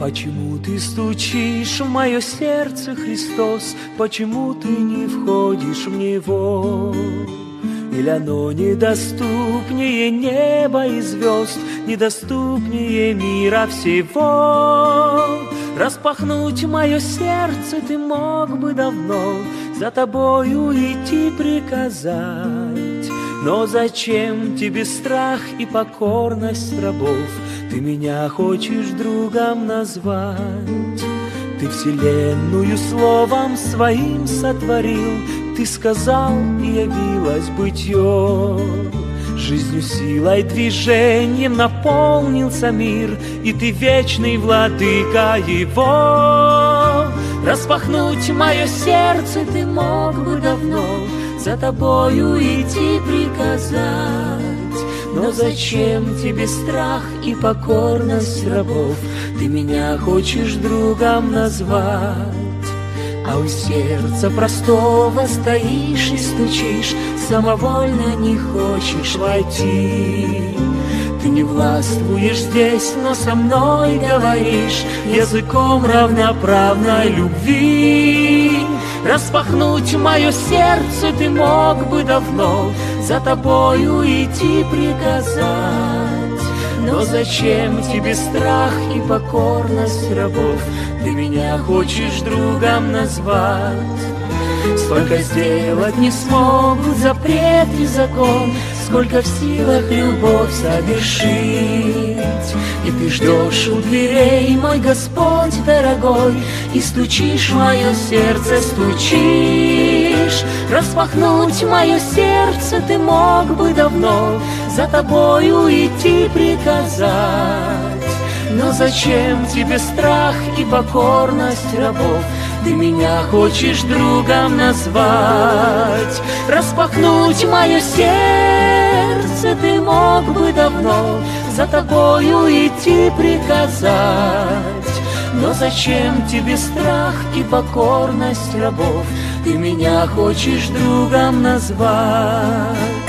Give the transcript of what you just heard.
Почему ты стучишь в мое сердце, Христос? Почему ты не входишь в него? Или оно недоступнее неба и звезд, недоступнее мира всего? Распахнуть мое сердце ты мог бы давно, за тобою идти приказать. Но зачем тебе страх и покорность рабов? Ты меня хочешь другом назвать. Ты вселенную словом своим сотворил, ты сказал, и явилось бытие. Жизнью, силой, движением наполнился мир, и ты вечный владыка его. Распахнуть мое сердце ты мог бы давно, за тобою идти приказать. Но зачем тебе страх и покорность рабов? Ты меня хочешь другом назвать. А у сердца простого стоишь и стучишь, самовольно не хочешь войти. Ты не властвуешь здесь, но со мной говоришь языком равноправной любви. Распахнуть мое сердце ты мог бы давно, за тобою идти приказать. Но зачем тебе страх и покорность рабов? Ты меня хочешь другом назвать. Столько сделать не смогут запрет и закон, сколько в силах любовь совершить. И ты ждешь у дверей, мой Господь дорогой, и стучишь в мое сердце, стучишь. Распахнуть мое сердце ты мог бы давно, за тобою идти приказать. Но зачем тебе страх и покорность рабов? Ты меня хочешь другом назвать. Распахнуть мое сердце ты мог бы давно, за тобою идти приказать. Но зачем тебе страх и покорность рабов? Ты меня хочешь другом назвать.